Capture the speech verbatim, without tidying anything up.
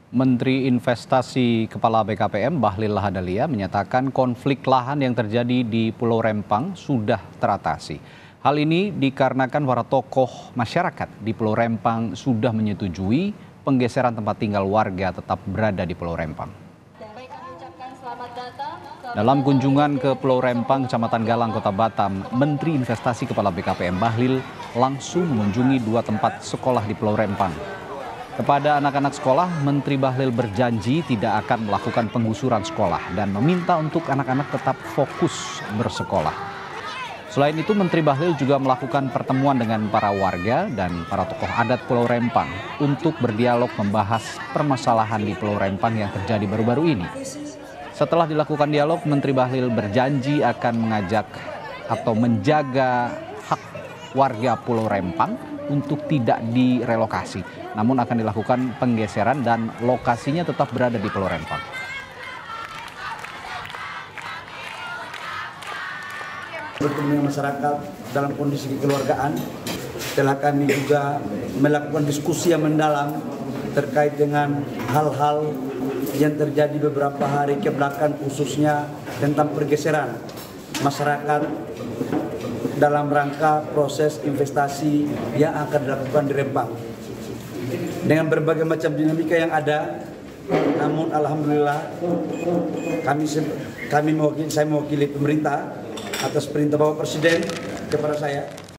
Menteri Investasi Kepala B K P M Bahlil Lahadalia menyatakan konflik lahan yang terjadi di Pulau Rempang sudah teratasi. Hal ini dikarenakan para tokoh masyarakat di Pulau Rempang sudah menyetujui penggeseran tempat tinggal warga tetap berada di Pulau Rempang. Dalam kunjungan ke Pulau Rempang, Kecamatan Galang, Kota Batam, Menteri Investasi Kepala B K P M Bahlil langsung mengunjungi dua tempat sekolah di Pulau Rempang. Kepada anak-anak sekolah, Menteri Bahlil berjanji tidak akan melakukan penggusuran sekolah dan meminta untuk anak-anak tetap fokus bersekolah. Selain itu, Menteri Bahlil juga melakukan pertemuan dengan para warga dan para tokoh adat Pulau Rempang untuk berdialog membahas permasalahan di Pulau Rempang yang terjadi baru-baru ini. Setelah dilakukan dialog, Menteri Bahlil berjanji akan mengajak atau menjaga hak warga Pulau Rempang untuk tidak direlokasi, namun akan dilakukan penggeseran dan lokasinya tetap berada di Pulau Rempang. Bertemu dengan masyarakat dalam kondisi kekeluargaan, telah kami juga melakukan diskusi yang mendalam terkait dengan hal-hal yang terjadi beberapa hari ke belakang, khususnya tentang pergeseran masyarakat dalam rangka proses investasi yang akan dilakukan di Rempang. Dengan berbagai macam dinamika yang ada, namun alhamdulillah kami kami mewakili, saya mewakili pemerintah atas perintah Bapak Presiden kepada saya